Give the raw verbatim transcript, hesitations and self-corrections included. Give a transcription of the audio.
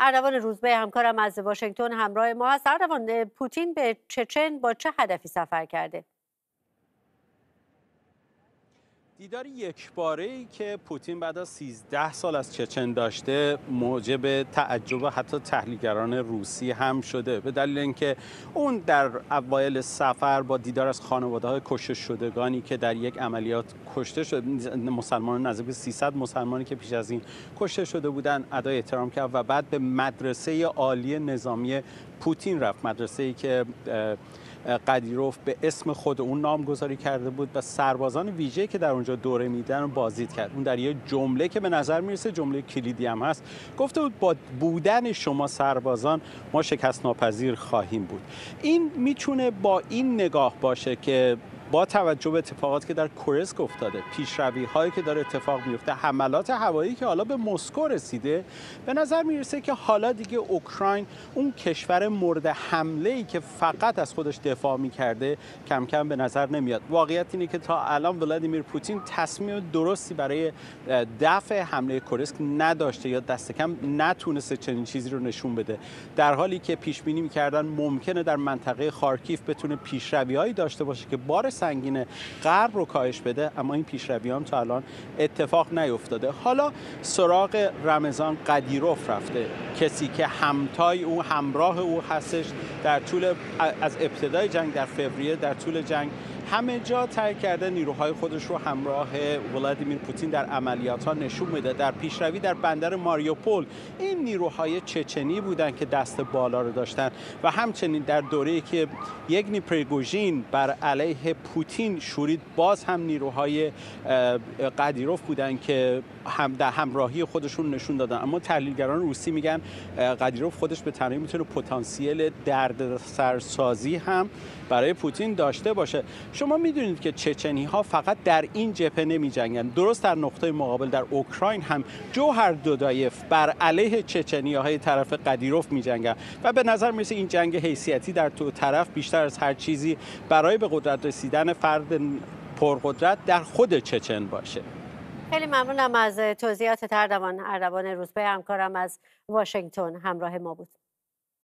اردوان روزبه همکارم از واشنگتن همراه ما هست. اردوان، پوتین به چچن با چه هدفی سفر کرده؟ دیدار یکباره‌ای که پوتین بعد از سیزده سال از چچن داشته موجب تعجب حتی تحلیلگران روسی هم شده، به دلیل اینکه اون در اوایل سفر با دیدار از خانواده‌های کشته شدگانی که در یک عملیات کشته شد، مسلمانان نزدیک به سیصد مسلمانی که پیش از این کشته شده بودند، ادای احترام کرد و بعد به مدرسه عالی نظامی پوتین رفت، مدرسه‌ای که قدیروف به اسم خود اون نامگذاری کرده بود و سربازان ویژه‌ای که در اونجا دوره میدن بازدید کرد. اون در یه جمله که به نظر میرسه جمله کلیدی هم هست گفته بود با بودن شما سربازان ما شکست ناپذیر خواهیم بود. این میتونه با این نگاه باشه که با توجه به اتفاقاتی که در کورسک افتاده، پیشروی هایی که داره اتفاق میفته، حملات هوایی که حالا به مسکو رسیده، به نظر میرسه که حالا دیگه اوکراین اون کشور مورد حمله ای که فقط از خودش دفاع میکرده کم کم به نظر نمیاد. واقعیت اینه که تا الان ولادیمیر پوتین تصمیم درستی برای دفع حمله کورسک نداشته یا دست کم نتونسته چنین چیزی رو نشون بده، در حالی که پیش بینی میکردن ممکنه در منطقه خارکیف بتونه پیشروی‌هایی داشته باشه که بار سنگین غرب رو کاهش بده، اما این پیشرویان تا الان اتفاق نیفتاده. حالا سراغ رمضان قدیروف رفته، کسی که همتای او، همراه او هستش در طول از ابتدای جنگ در فوریه، در طول جنگ همه جا ترک کرده نیروهای خودش رو همراه ولادیمیر پوتین در عملیات ها نشون میده. در پیشروی در بندر ماریوپول این نیروهای چچنی بودن که دست بالا رو داشتن و همچنین در دوره‌ای که یگنی پریگوژین بر علیه پوتین شورید، باز هم نیروهای قدیروف بودن که هم در همراهی خودشون نشون دادن. اما تحلیلگران روسی میگن قدیروف خودش به تنهایی میتونه پتانسیل دردسرسازی هم برای پوتین داشته باشه. شما میدونید که چچنی ها فقط در این جبهه نمی جنگن، درست در نقطه مقابل در اوکراین هم جوهر دودایف بر علیه چچنی های طرف قدیروف می جنگن و به نظر میرسه این جنگ حیثیتی در دو طرف بیشتر از هر چیزی برای به قدرت رسیدن فرد پرقدرت در خود چچن باشه. خیلی ممنونم از توضیحات اردوان. اردوان روزبه همکارم از واشنگتن همراه ما بود.